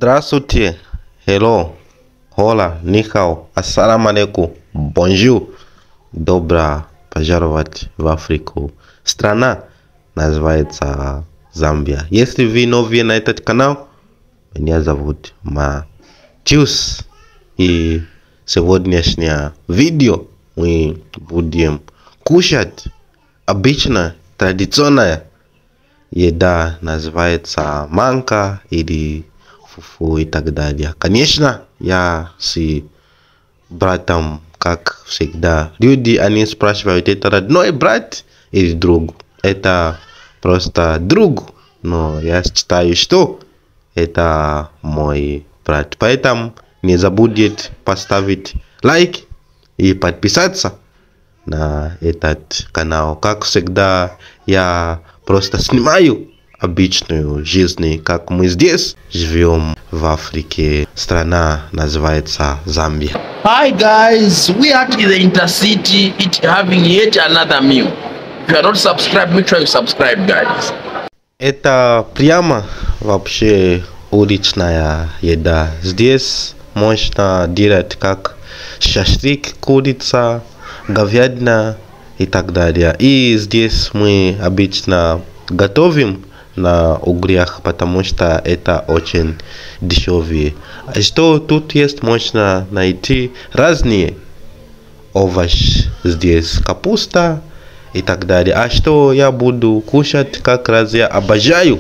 Здравствуйте, hello, hola, ni hao, assalamu alaikum, bonjour. Добро пожаловать в Африку. Страна называется Замбия. Если вы новые на этот канал, меня зовут Матюс. И сегодняшнее видео мы будем кушать обычно традиционная еда, называется манка или фуфу и так далее. Конечно, я с братом, как всегда. Люди, они спрашивают, это родной брат или друг? Это просто друг, но я считаю, что это мой брат. Поэтому не забудьте поставить лайк и подписаться на этот канал. Как всегда, я просто снимаю обычную жизнь, как мы здесь живем в Африке. Страна называется Замбия. Hi guys, we are in the intercity having yet another meal. If you are not subscribed, make sure you subscribe, guys. Это прямо вообще уличная еда. Здесь можно делать как шашлык, курица, говядина и так далее. И здесь мы обычно готовим на углях, потому что это очень дешевые. Что тут есть, можно найти разные овощи. Здесь капуста и так далее. А что я буду кушать, как раз я обожаю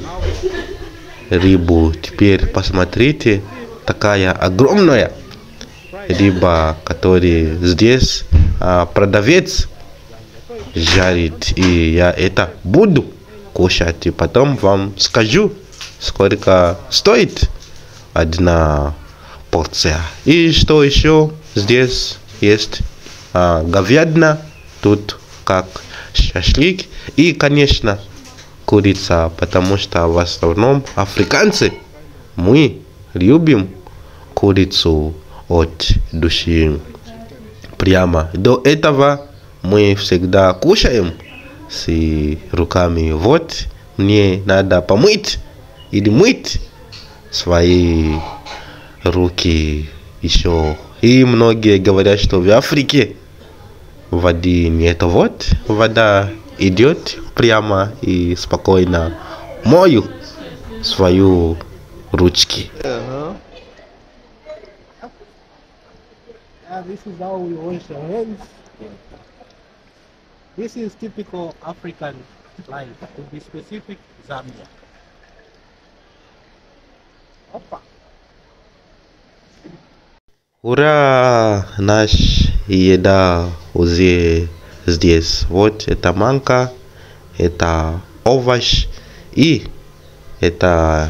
рыбу. Теперь посмотрите, такая огромная рыба, которая здесь продавец жарит. И я это буду кушать. И потом вам скажу, сколько стоит одна порция. И что еще здесь есть? Говядина, тут как шашлык. И, конечно, курица, потому что в основном африканцы, мы любим курицу от души. Прямо до этого мы всегда кушаем с руками. Вот мне надо помыть или мыть свои руки еще. И многие говорят, что в Африке воды нет. Вот вода идет прямо и спокойно мою свою ручки. This is how we wash our hands. This is typical African life, to be specific, Zambia. Опа. Ура! Наш еда уже здесь. Вот это манка, это овощ и это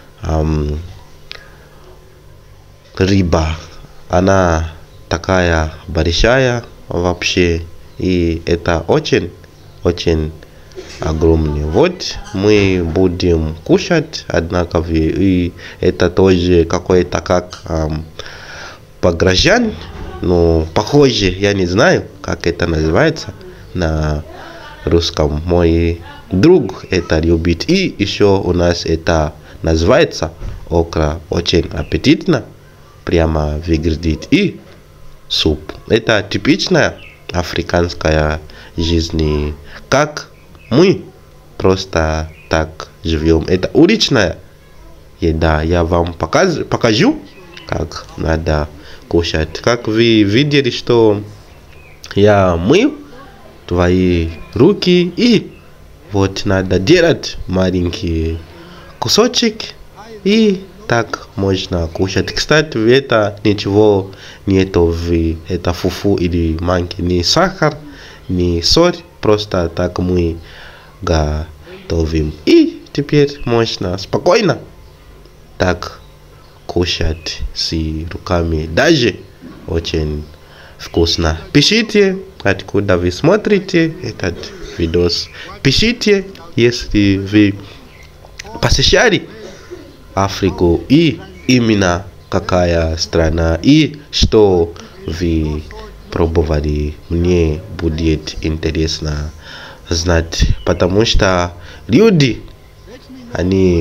рыба. Она такая большая вообще. И это очень огромный. Вот мы будем кушать, однако и это тоже какой-то как погрожан, но похоже, я не знаю, как это называется на русском. Мой друг это любит. И еще у нас это называется окра, очень аппетитно, прямо выглядит. И суп. Это типичная африканская жизнь, как мы просто так живем. Это уличная еда. Я вам покажу, как надо кушать. Как вы видели, что я мою твои руки, и вот надо делать маленький кусочек, и так можно кушать. Кстати, это ничего нету в это фуфу или манки, ни сахар, ни соль, просто так мы готовим. И теперь можно спокойно так кушать с руками, даже очень вкусно. Пишите, откуда вы смотрите этот видос. Пишите, если вы посещали Африку, и именно какая страна, и что вы пробовали. Мне будет интересно знать, потому что люди, они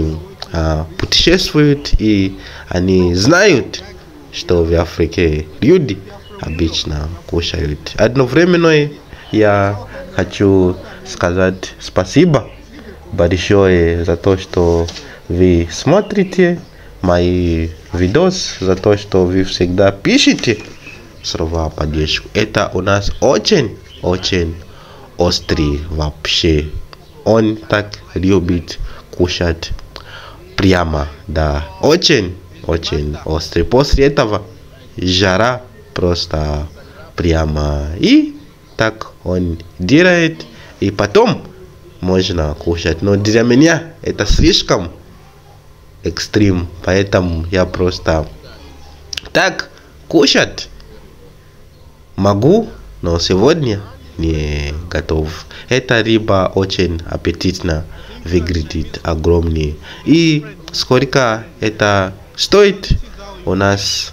путешествуют, и они знают, что в Африке люди обычно кушают. Одновременно я хочу сказать спасибо большое за то, что вы смотрите мои видосы, за то, что вы всегда пишете слова поддержку. Это у нас очень острый вообще. Он так любит кушать прямо, да, очень острый. После этого жара просто прямо, и так он делает, и потом можно кушать. Но для меня это слишком экстрим, поэтому я просто так кушать могу, но сегодня не готов. Эта рыба очень аппетитно выглядит, огромный. И сколько это стоит? У нас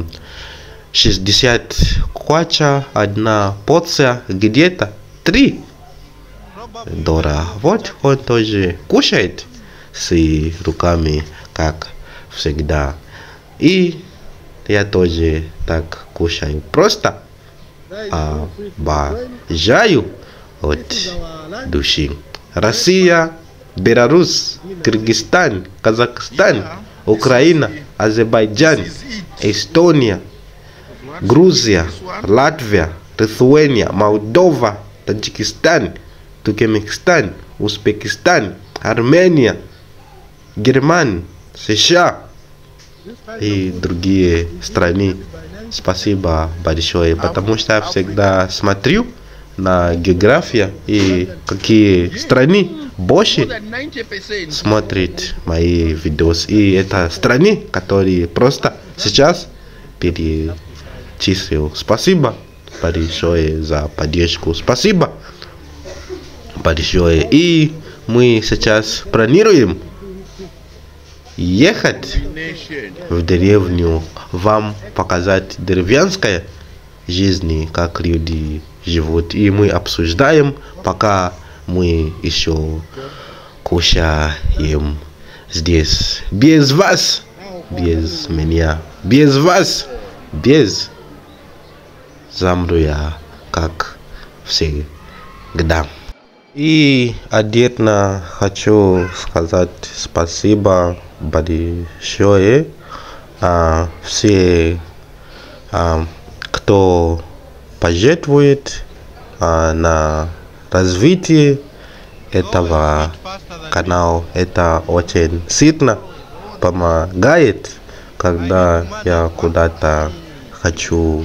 60 квача, одна порция, где-то $3. Вот он тоже кушает с руками, как всегда. И я тоже так кушаю. Просто обожаю от души. Россия, Беларусь, Кыргызстан, Казахстан, Украина, Азербайджан, Эстония, Грузия, Латвия, Литвания, Молдова, Таджикистан, Туркменистан, Узбекистан, Армения, Германия, США и другие страны. Спасибо большое, потому что я всегда смотрю на географию и какие страны больше смотрят мои видосы. И это страны, которые просто сейчас перечислил. Спасибо большое за поддержку. Спасибо большое. И мы сейчас планируем ехать в деревню, вам показать деревенская жизнь, как люди живут. И мы обсуждаем, пока мы еще кушаем здесь. Без вас, без меня, без вас, без замру я, как всегда. И отдельно хочу сказать спасибо большое все, кто пожертвует на развитие этого канала. Это очень сильно помогает, когда я куда-то хочу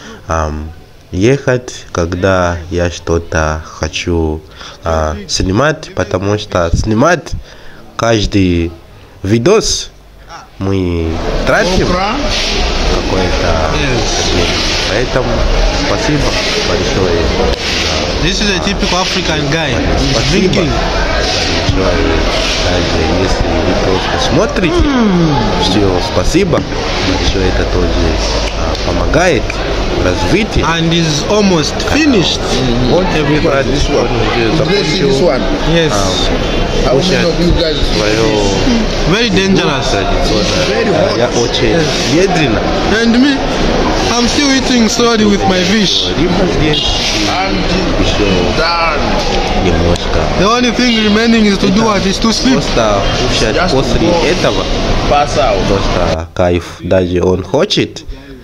ехать, когда я что-то хочу снимать, потому что снимать каждый видос мы тратим какой-то день. Поэтому спасибо большое. This is a typical African guy. He's Спасибо drinking. большое. Даже если вы просто смотрите, все, спасибо большое. Это тоже помогает развитию. And is almost finished. Вот everybody, This one. закончил This one. Yes. How many of you guys? свое Very dangerous. традиционное. Я очень медленно. And me, I'm still eating slowly with my fish. Рыба здесь еще Done. немножко. The only thing remaining is to do what is to sleep. Просто кушать Just после go. этого Pass out. просто кайф. Даже он хочет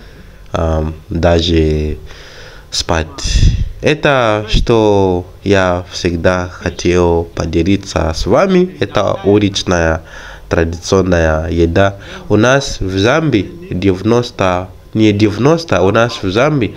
даже спать. Это что я всегда хотел поделиться с вами. Это уличная традиционная еда. У нас в Замбии 90, не 90, у нас в Замбии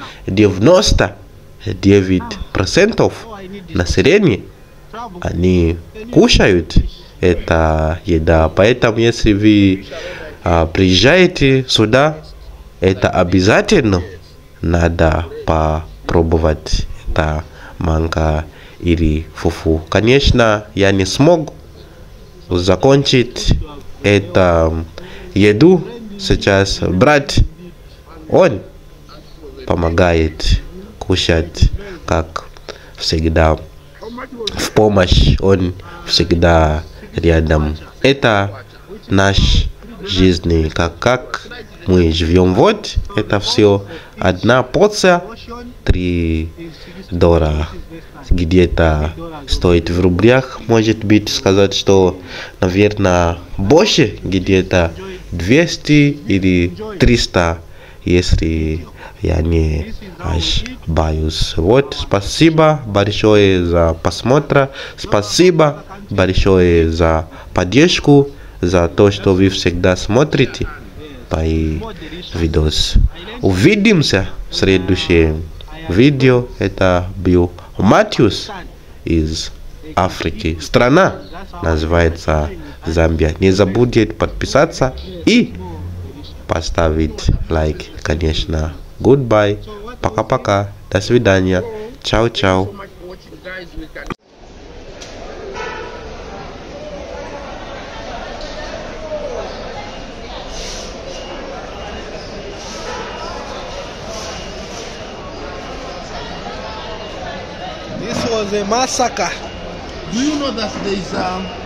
99% населения они кушают это еда. Поэтому если вы приезжаете сюда, это обязательно надо попробовать это манго или фуфу. Конечно, я не смог закончить эту еду. Сейчас брат, он помогает кушать, как всегда. В помощь он всегда рядом. Это наш жизни, как мы живем. Вот это все одна порция $3 где-то стоит в рублях. Может быть сказать, что наверное больше, где-то 200 или 300, если я не ошибаюсь. Вот, спасибо большое за просмотр, спасибо большое за поддержку, за то, что вы всегда смотрите мои видео. Увидимся в следующем видео. Это был Матthews из Африки. Страна называется Замбия. Не забудьте подписаться и поставить лайк, конечно. Goodbye. Пока-пока. До свидания. Чао-чао. This was a massacre. Do you know that there is